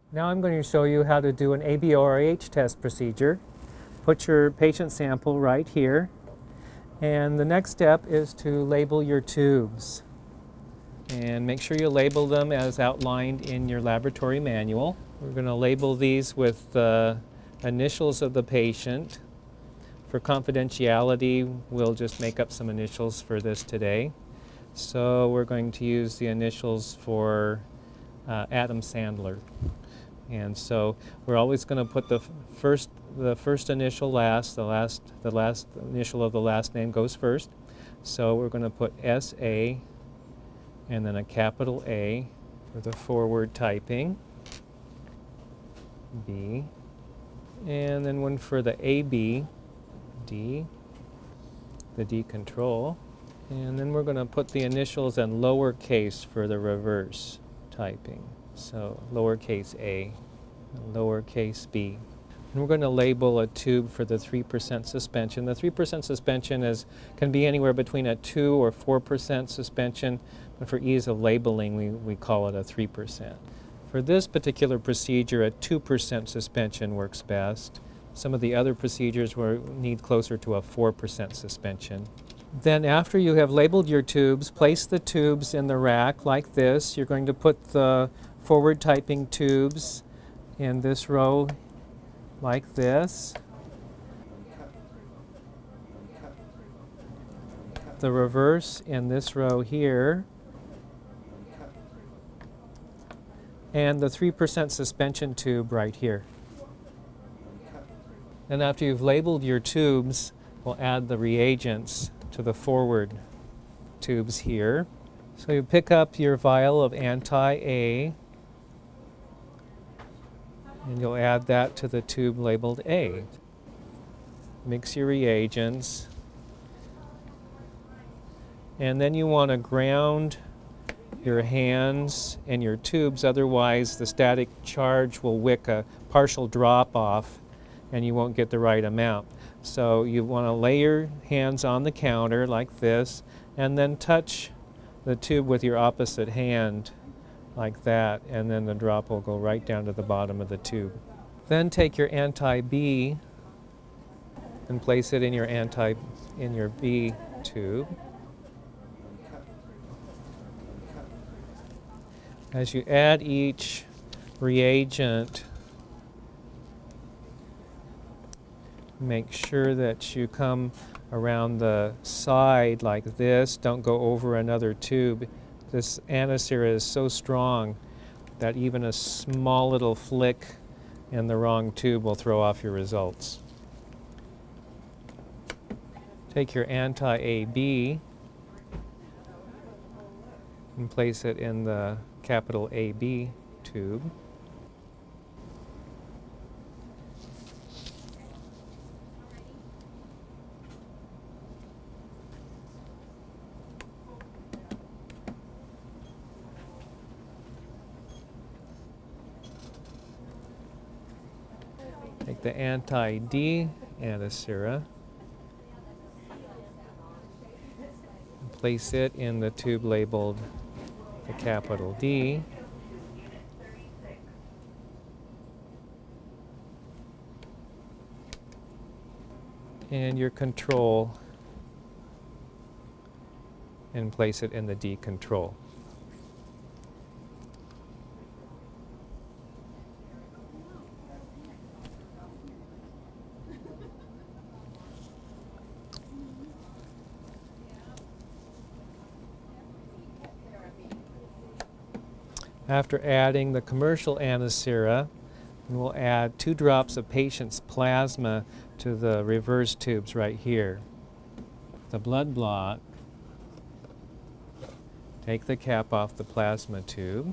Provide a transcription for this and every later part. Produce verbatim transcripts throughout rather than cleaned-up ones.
Now I'm going to show you how to do an A B O R H test procedure. Put your patient sample right here, and the next step is to label your tubes. And make sure you label them as outlined in your laboratory manual. We're going to label these with the initials of the patient. For confidentiality, we'll just make up some initials for this today. So we're going to use the initials for uh, Adam Sandler. And so we're always going to put the first, the first initial last, the last, the last initial of the last name goes first. So we're going to put S A and then a capital A for the forward typing, B, and then one for the A B, D, the D control, and then we're going to put the initials in lowercase for the reverse typing. So lowercase a, and lowercase b. And we're going to label a tube for the three percent suspension. The three percent suspension is, can be anywhere between a two or four percent suspension, but for ease of labeling we, we call it a three percent. For this particular procedure, a two percent suspension works best. Some of the other procedures will need closer to a four percent suspension. Then after you have labeled your tubes, place the tubes in the rack like this. You're going to put the forward typing tubes in this row like this. The reverse in this row here. And the three percent suspension tube right here. And after you've labeled your tubes, we'll add the reagents to the forward tubes here. So you pick up your vial of anti-A, and you'll add that to the tube labeled A. Mix your reagents. And then you want to ground your hands and your tubes, otherwise the static charge will wick a partial drop off and you won't get the right amount. So you want to lay your hands on the counter like this and then touch the tube with your opposite hand like that, and then the drop will go right down to the bottom of the tube. Then take your anti-B and place it in your anti in your B tube. As you add each reagent, make sure that you come around the side like this. Don't go over another tube. This antisera is so strong that even a small little flick in the wrong tube will throw off your results. Take your anti-A B and place it in the capital A B tube. Take the anti-D antisera and place it in the tube labeled the capital D. And your control, and place it in the D control. After adding the commercial antisera, we'll add two drops of patient's plasma to the reverse tubes right here. The blood blot, take the cap off the plasma tube,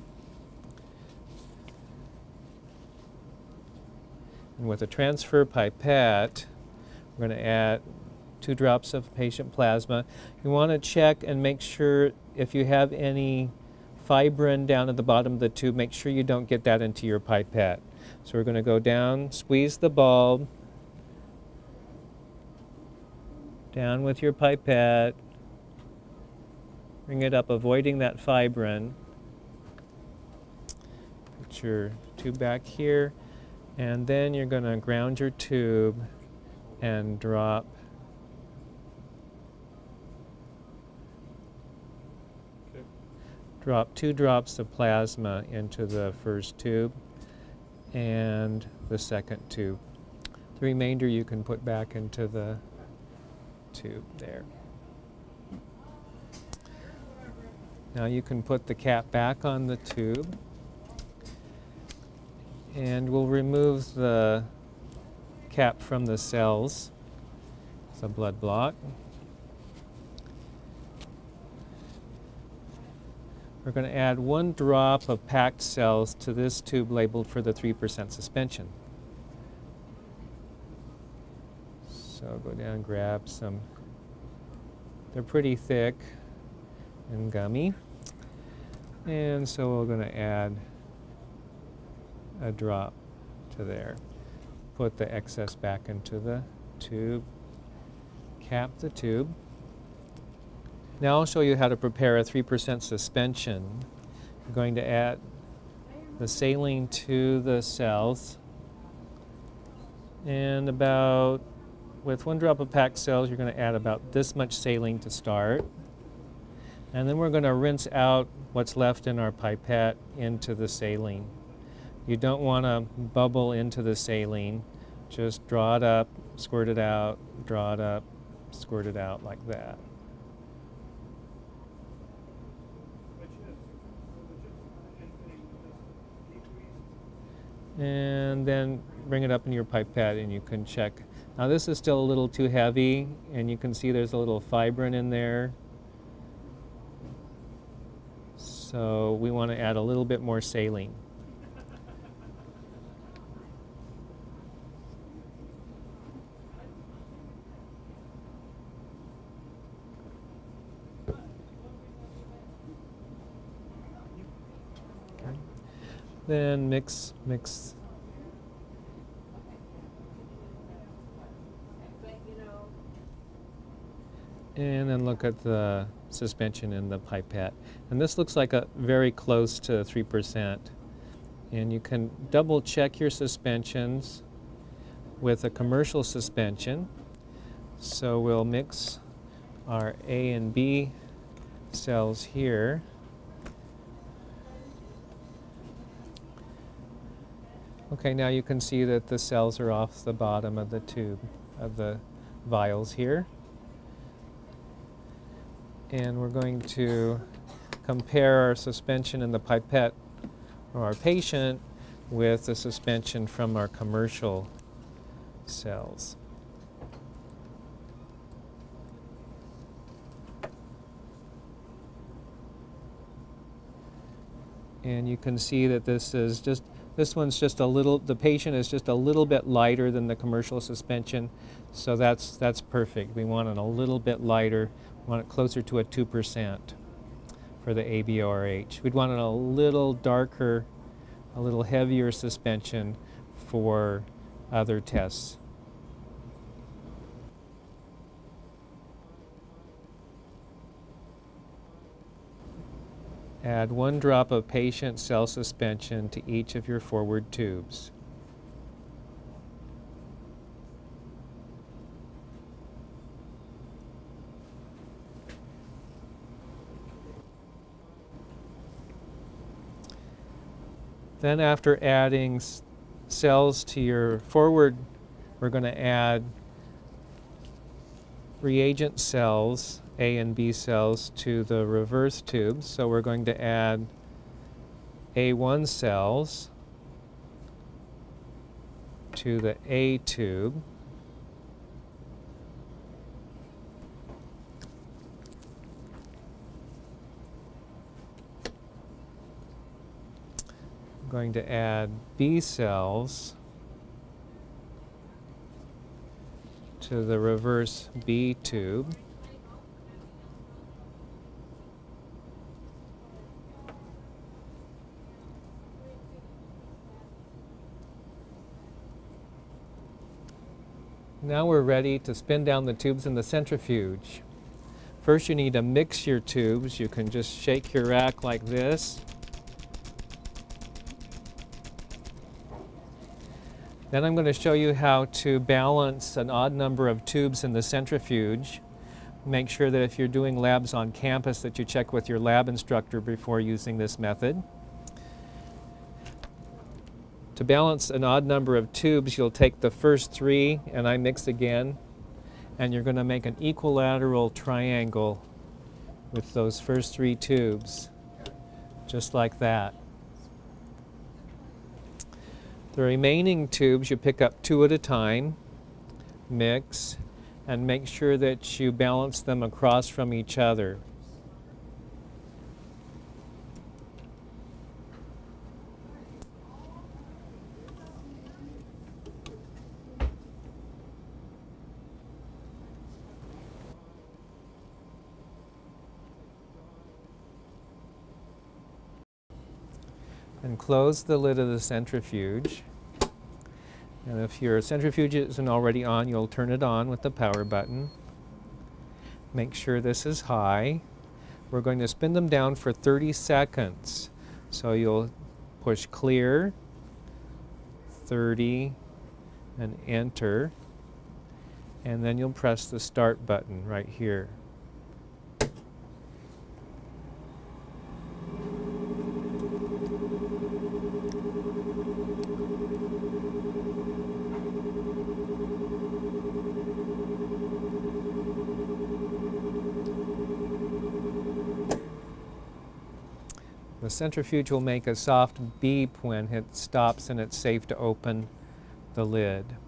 and with a transfer pipette, we're going to add two drops of patient plasma. You want to check and make sure if you have any fibrin down at the bottom of the tube, make sure you don't get that into your pipette. So we're going to go down, squeeze the bulb, down with your pipette, bring it up, avoiding that fibrin. Put your tube back here, and then you're going to ground your tube and drop okay. drop two drops of plasma into the first tube and the second tube. The remainder you can put back into the tube there. Now you can put the cap back on the tube, and we'll remove the cap from the cells. It's a blood block. We're going to add one drop of packed cells to this tube labeled for the three percent suspension. So go down and grab some. They're pretty thick and gummy. And so we're going to add a drop to there. Put the excess back into the tube. Cap the tube. Now I'll show you how to prepare a three percent suspension. You're going to add the saline to the cells. And about, with one drop of packed cells, you're going to add about this much saline to start. And then we're going to rinse out what's left in our pipette into the saline. You don't want to bubble into the saline. Just draw it up, squirt it out, draw it up, squirt it out like that. And then bring it up in your pipette and you can check. Now this is still a little too heavy, and you can see there's a little fibrin in there. So we want to add a little bit more saline. Okay. Then mix, mix. And then look at the suspension in the pipette. And this looks like a very close to three percent. And you can double check your suspensions with a commercial suspension. So we'll mix our A and B cells here. Okay, now you can see that the cells are off the bottom of the tube, of the vials here. And we're going to compare our suspension in the pipette of our patient with the suspension from our commercial cells. And you can see that this is just, this one's just a little, the patient is just a little bit lighter than the commercial suspension, so that's, that's perfect. We want it a little bit lighter. We want it closer to a two percent for the A B O R H. We'd want it a little darker, a little heavier suspension for other tests. Add one drop of patient cell suspension to each of your forward tubes. Then after adding cells to your forward, we're going to add reagent cells, A and B cells, to the reverse tubes. So we're going to add A one cells to the A tube. I'm going to add B cells to the reverse B tube. Now we're ready to spin down the tubes in the centrifuge. First you need to mix your tubes. You can just shake your rack like this. Then I'm going to show you how to balance an odd number of tubes in the centrifuge. Make sure that if you're doing labs on campus that you check with your lab instructor before using this method. To balance an odd number of tubes, you'll take the first three, and I mix again, and you're going to make an equilateral triangle with those first three tubes, just like that. The remaining tubes you pick up two at a time, mix, and make sure that you balance them across from each other. And close the lid of the centrifuge. And if your centrifuge isn't already on, you'll turn it on with the power button. Make sure this is high. We're going to spin them down for thirty seconds. So you'll push clear, thirty, and enter. And then you'll press the start button right here. The centrifuge will make a soft beep when it stops and it's safe to open the lid.